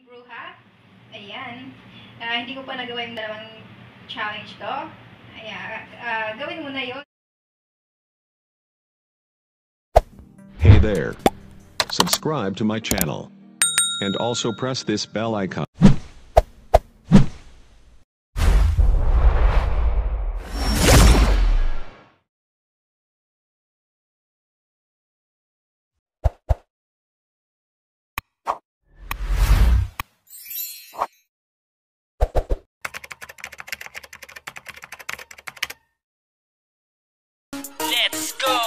Bruha. Ayan. Hindi ko pa nagawa yung dalawang challenge to. Ayan. Gawin mo na yun. Hey there. Subscribe to my channel. And also press this bell icon. Let's go!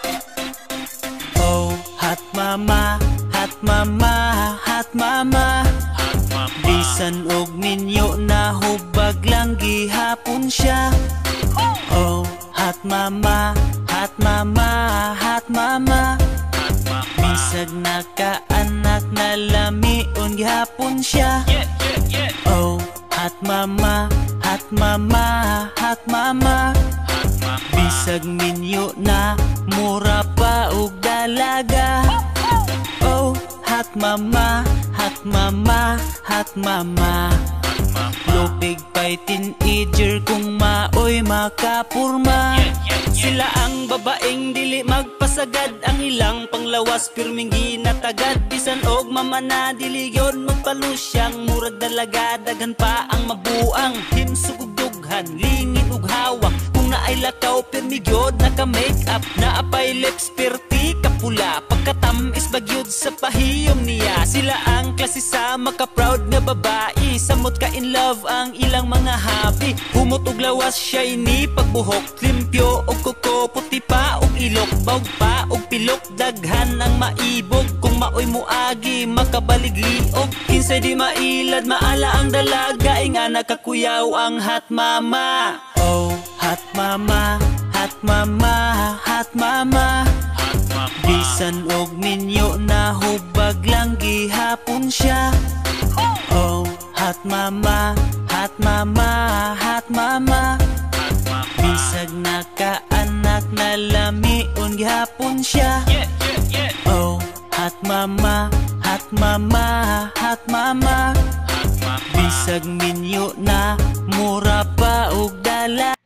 Oh, hot mama, hot mama, hot mama. Bisan og ninyo na hubag lang gihapon siya. Oh, hot mama, hot mama, hot mama. Bisag nakaanak na lamion gihapon siya. Oh, hot mama, hot mama, hot mama. Bisag minyo na mura pa og dalaga. Oh, hot mama, hot mama, hot mama. Lupig pa'y teenager kung maoy makapurma. Sila ang babaeng dili magpasagad, ang ilang panglawas pirming ginatagad. Bisan og mama na dili yon magpalusyang, murag dalaga daghan pa ang mabuang. Himsug lingin ug hawak, kung naay lakaw pirmigyod naka-make up, naapay lips perti kapula, pagkatamis bagyod sa pahiyom niya. Sila ang klase sa maka-proud nga babae, samot ka in love ang ilang mga hobby. Humot og lawas shiny pagbuhok, limpyo og kuko, puti pa og ilok, bawg pa og pilok, daghan ang maibog. Kung maoy mo agi makabaligli og kinsay di mailad, maala ang dalaga, inga nakakuyaw ang hot mama. Oh, hot mama, hot mama, hot mama. Bisan og ninyo na hubag lang gihapon siya. Oh, hot mama, hot mama, hot mama. Bisag nakaanak na lamion gihapon siya. Oh, hot mama, hot mama, hot mama. Bisag minyo na mura pa og dala.